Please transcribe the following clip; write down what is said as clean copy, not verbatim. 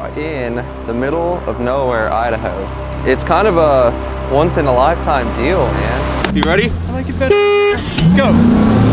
in the middle of nowhere, Idaho. It's kind of a once in a lifetime deal, man. You ready? I like it better. Let's go.